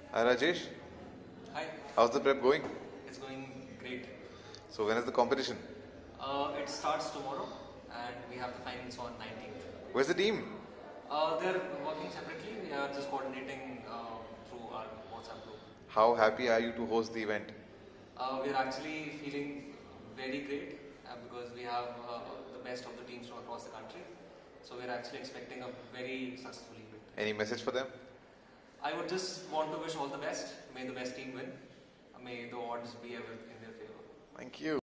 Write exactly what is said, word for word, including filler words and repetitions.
Hi Rajesh, Hi, how's the prep going? it's going great. So when is the competition? Uh, it starts tomorrow and we have the finals on nineteenth. Where's the team? Uh, they're working separately. We are just coordinating uh, through our WhatsApp group. How happy are you to host the event? Uh, we're actually feeling very great uh, because we have uh, the best of the teams from across the country. So we're actually expecting a very successful event. Any message for them? I would just want to wish all the best. May the best team win. May the odds be ever in their favor. Thank you.